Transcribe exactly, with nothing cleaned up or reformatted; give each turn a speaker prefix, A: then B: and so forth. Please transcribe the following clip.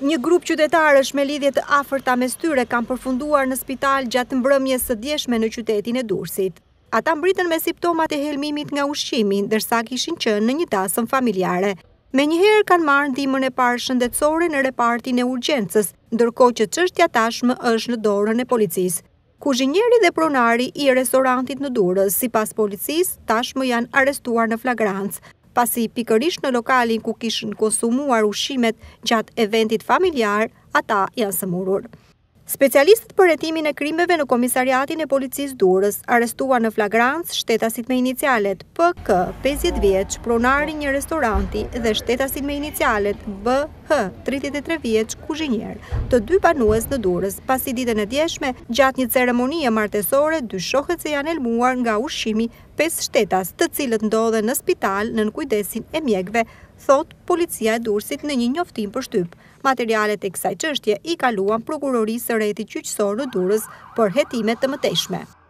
A: Një grup qytetarësh me lidhje të afërta mes tyre kanë përfunduar në spital gjatë mbrëmjes së djeshme në qytetin e Durrësit. Ata mbritën me simptomat e helmimit nga ushqimi, ndërsa kishin qenë në një dasëm familjare. Menjëherë kanë marrë ndihmën e parë shëndetësore në repartin e urgjencës, ndërkohë që çështja tashmë është në dorën e policisë. Kuzhinjeri dhe pronari i restorantit në Durrës, sipas policisë, tashmë janë arrestuar në flagrancë, pasi pikërisht në lokalin ku kishin konsumuar ushqimet gjatë eventit familjar, ata janë sëmurur. Specialistët për hetimin e krimeve në Komisariatin e Policisë Durrës arrestuan në flagrancë shtetasit me inicialet P K, pesëdhjetë vjeç, pronari një restoranti, dhe shtetasin me inicialet B H, tridhjetë e tre vjeç, kuzhinjer, të dy banues në Durrës, pasi ditën e djeshme, gjatë një ceremonie martesore, dyshohet se janë helmuar nga ushqimi pesë shtetas, të cilët ndodhen në spital nën kujdesin e mjekëve, thot policia e Durrësit në një njoftim për shtyp. Materialet e kësaj çështje i kaluan prokurorisë së rretit gjyqësor në Durrës për hetime të mëtejshme.